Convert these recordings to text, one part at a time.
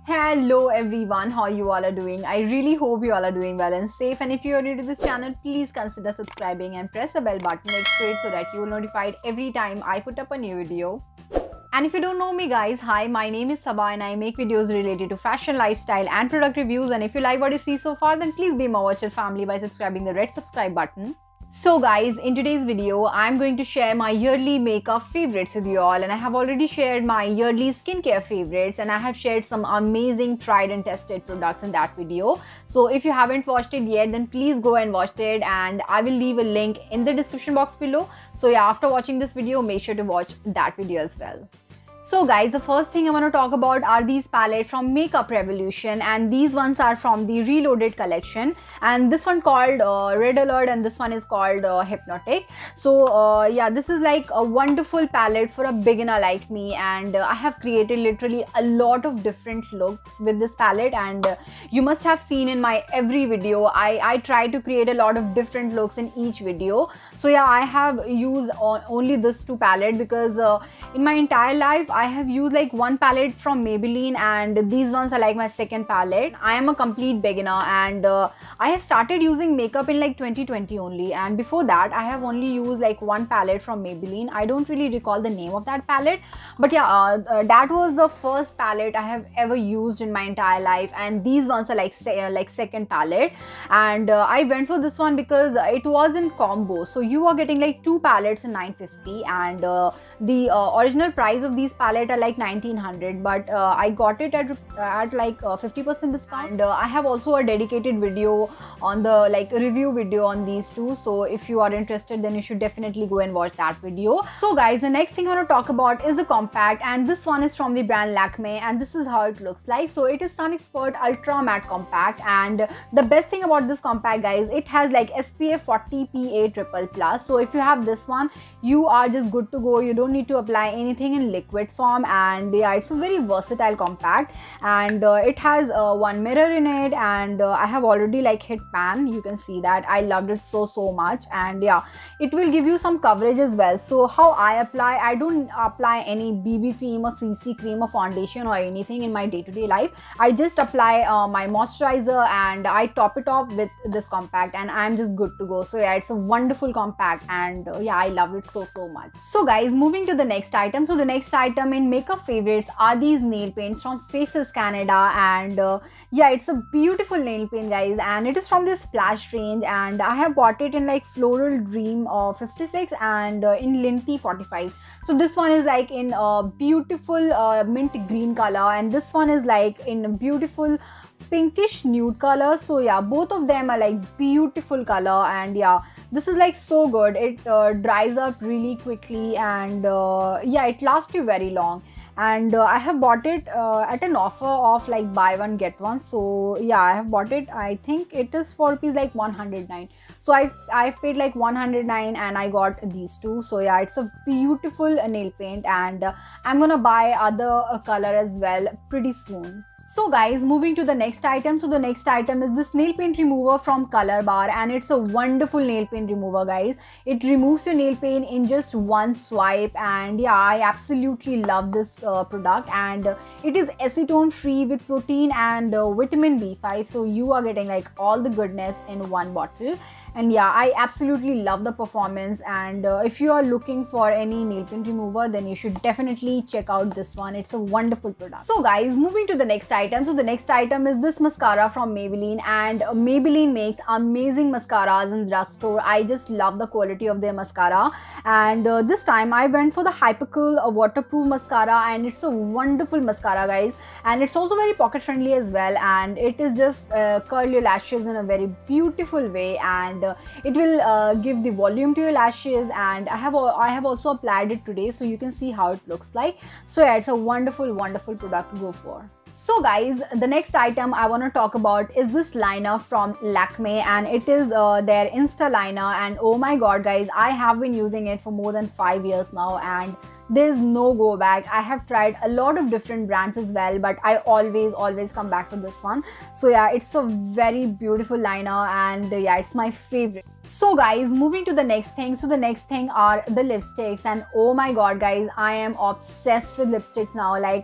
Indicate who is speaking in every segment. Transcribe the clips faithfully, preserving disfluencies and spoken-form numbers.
Speaker 1: Hello everyone, how you all are doing? I really hope you all are doing well and safe, and if you are new to this channel, please consider subscribing and press the bell button next to it so that you will be notified every time I put up a new video. And if you don't know me guys, hi, my name is Sabah and I make videos related to fashion, lifestyle and product reviews, and if you like what you see so far, then please be my watcher family by subscribing the red subscribe button. So guys, in today's video, I'm going to share my yearly makeup favorites with you all, and I have already shared my yearly skincare favorites, and I have shared some amazing tried and tested products in that video. So if you haven't watched it yet, then please go and watch it, and I will leave a link in the description box below. So yeah, after watching this video, make sure to watch that video as well. So guys, the first thing I want to talk about are these palettes from Makeup Revolution, and these ones are from the Reloaded collection, and this one called uh, Red Alert and this one is called uh, Hypnotic. So uh, yeah, this is like a wonderful palette for a beginner like me, and uh, I have created literally a lot of different looks with this palette, and uh, you must have seen in my every video I, I try to create a lot of different looks in each video. So yeah, I have used on, only this two palette because uh, in my entire life I have used like one palette from Maybelline, and these ones are like my second palette. I am a complete beginner, and uh, I have started using makeup in like twenty twenty only, and before that I have only used like one palette from Maybelline. I don't really recall the name of that palette, but yeah, uh, uh, that was the first palette I have ever used in my entire life, and these ones are like say, uh, like second palette, and uh, I went for this one because it was in combo, so you are getting like two palettes in nine fifty, and uh, the uh, original price of these palette are like nineteen hundred, but uh, I got it at, at like fifty percent discount, and uh, I have also a dedicated video on the like review video on these two, so if you are interested then you should definitely go and watch that video. So guys, the next thing I want to talk about is the compact, and this one is from the brand Lakme, and this is how it looks like. So it is Sun Expert Ultra Matte Compact, and the best thing about this compact guys, it has like S P F forty P A triple plus. So if you have this one, you are just good to go. You don't need to apply anything in liquid form, and yeah, it's a very versatile compact, and uh, it has uh, one mirror in it, and uh, I have already like hit pan. You can see that I loved it so so much, and yeah, it will give you some coverage as well. So how I apply, I don't apply any B B cream or C C cream or foundation or anything in my day-to-day life. I just apply uh, my moisturizer and I top it off with this compact, and I'm just good to go. So yeah, it's a wonderful compact, and uh, yeah, I love it so so much. So guys, moving to the next item. So the next item in makeup favorites are these nail paints from Faces Canada, and uh, yeah, it's a beautiful nail paint guys, and it is from this Splash range, and I have bought it in like Floral Dream uh, fifty-six and uh, in Linty forty-five. So this one is like in a beautiful uh, mint green color, and this one is like in a beautiful pinkish nude color. So yeah, both of them are like beautiful color, and yeah, this is like so good. It uh, dries up really quickly, and uh, yeah, it lasts you very long, and uh, I have bought it uh, at an offer of like buy one get one. So yeah, I have bought it, I think it is for rupees like one hundred nine. So I've, I've paid like one hundred nine and I got these two. So yeah, it's a beautiful nail paint, and uh, I'm gonna buy other uh, color as well pretty soon. So guys, moving to the next item. So the next item is this nail paint remover from Color Bar, and it's a wonderful nail paint remover guys. It removes your nail paint in just one swipe, and yeah, I absolutely love this uh, product, and uh, it is acetone free with protein and uh, vitamin B five. So you are getting like all the goodness in one bottle, and yeah, I absolutely love the performance, and uh, if you are looking for any nail paint remover, then you should definitely check out this one. It's a wonderful product. So guys, moving to the next item. So the next item is this mascara from Maybelline, and uh, Maybelline makes amazing mascaras in drugstore. I just love the quality of their mascara, and uh, this time I went for the Hypercool uh, waterproof mascara, and it's a wonderful mascara guys, and it's also very pocket friendly as well, and it is just uh, curl your lashes in a very beautiful way, and uh, it will uh, give the volume to your lashes, and I have I have also applied it today, so you can see how it looks like. So yeah, it's a wonderful wonderful product to go for. So guys, the next item I want to talk about is this liner from Lakme, and it is uh, their Insta liner, and oh my god guys, I have been using it for more than five years now, and there's no go back. I have tried a lot of different brands as well, but I always always come back to this one. So yeah, it's a very beautiful liner, and uh, yeah, it's my favorite. So guys, moving to the next thing. So the next thing are the lipsticks, and oh my god guys, I am obsessed with lipsticks now. Like,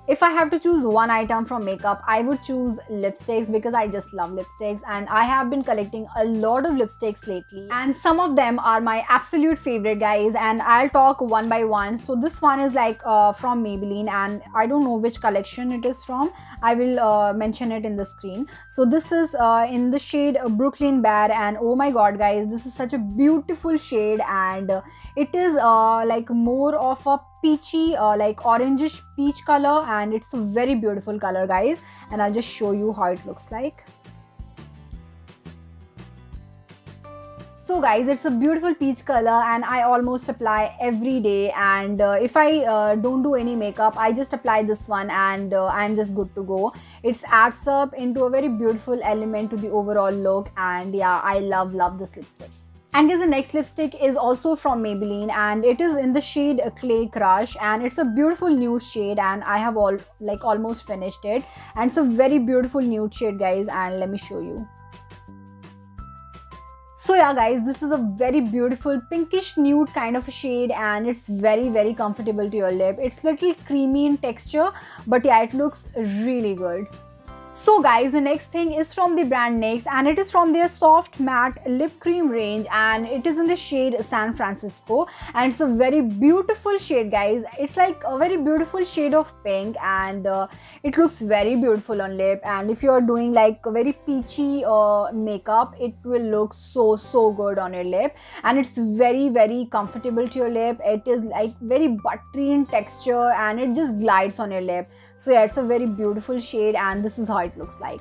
Speaker 1: If I have to choose one item from makeup, I would choose lipsticks because I just love lipsticks and I have been collecting a lot of lipsticks lately. And some of them are my absolute favorite, guys, and I'll talk one by one. So this one is like uh, from Maybelline, and I don't know which collection it is from. I will uh, mention it in the screen. So this is uh, in the shade Brooklyn Bear, and oh my god, guys, this is such a beautiful shade, and uh, it is uh, like more of a peachy uh, like orangish peach color, and it's a very beautiful color, guys, and I'll just show you how it looks like. So guys, it's a beautiful peach color and I almost apply every day, and uh, if I uh, don't do any makeup, I just apply this one and uh, I'm just good to go. It adds up into a very beautiful element to the overall look, and yeah, I love love this lipstick. And guys, the next lipstick is also from Maybelline, and it is in the shade Clay Crush, and it's a beautiful nude shade, and I have all like almost finished it, and it's a very beautiful nude shade, guys, and let me show you. So yeah, guys, this is a very beautiful pinkish nude kind of a shade, and it's very very comfortable to your lip. It's little creamy in texture, but yeah, it looks really good. So guys, the next thing is from the brand NYX, and it is from their soft matte lip cream range, and it is in the shade San Francisco, and it's a very beautiful shade, guys. It's like a very beautiful shade of pink, and uh, it looks very beautiful on lip, and if you are doing like a very peachy uh, makeup, it will look so so good on your lip, and it's very very comfortable to your lip. It is like very buttery in texture and it just glides on your lip. So yeah, it's a very beautiful shade, and this is how it looks like.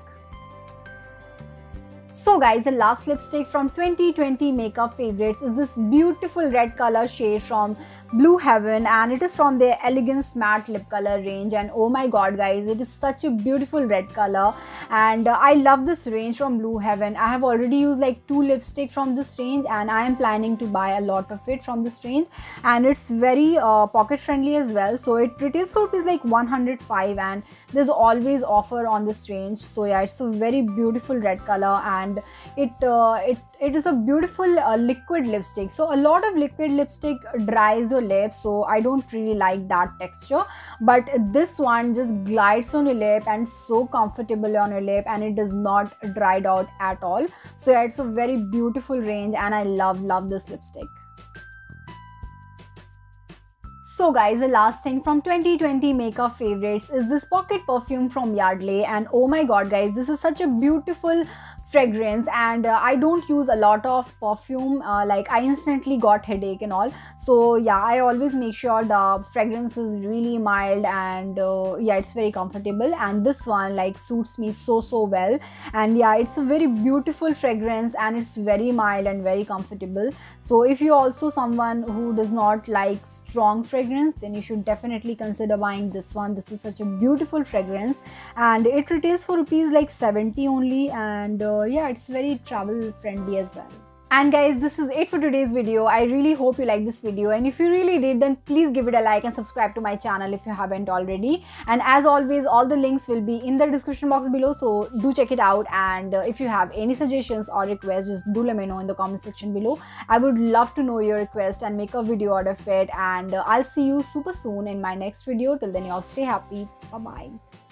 Speaker 1: So guys, the last lipstick from twenty twenty makeup favorites is this beautiful red color shade from Blue Heaven, and it is from their Elegance Matte Lip Color range, and oh my god, guys, it is such a beautiful red color, and uh, I love this range from Blue Heaven. I have already used like two lipstick from this range, and I am planning to buy a lot of it from this range, and it's very uh, pocket friendly as well. So it retails for rupees like one hundred five, and there's always offer on this range. So yeah, it's a very beautiful red color, and it uh, it it is a beautiful uh, liquid lipstick. So a lot of liquid lipstick dries your lips, so I don't really like that texture, but this one just glides on your lip and so comfortable on your lip, and it does not dry out at all. So yeah, it's a very beautiful range, and I love love this lipstick. So guys, the last thing from twenty twenty makeup favorites is this pocket perfume from Yardley, and oh my god, guys, this is such a beautiful fragrance, and uh, I don't use a lot of perfume, uh, like I instantly got headache and all. So yeah, I always make sure the fragrance is really mild, and uh, yeah, it's very comfortable, and this one like suits me so so well. And yeah, it's a very beautiful fragrance, and it's very mild and very comfortable. So if you're also someone who does not like strong fragrance, then you should definitely consider buying this one. This is such a beautiful fragrance, and it retails for rupees like seventy only, and uh, yeah, it's very travel friendly as well. And guys, this is it for today's video. I really hope you like this video, and if you really did, then please give it a like and subscribe to my channel if you haven't already. And as always, all the links will be in the description box below, so do check it out. And uh, if you have any suggestions or requests, just do let me know in the comment section below. I would love to know your request and make a video out of it, and uh, I'll see you super soon in my next video. Till then, y'all stay happy. Bye bye.